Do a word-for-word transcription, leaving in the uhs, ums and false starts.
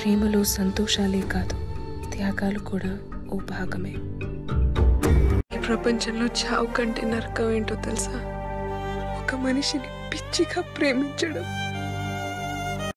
ప్రేమలో సంతోషాలే కాదు, త్యాగాలు కూడా ఓ భాగమే. ఈ ప్రపంచంలో చావు కంటే నరకం ఏంటో తెలుసా? ఒక మనిషిని పిచ్చిగా ప్రేమించడం.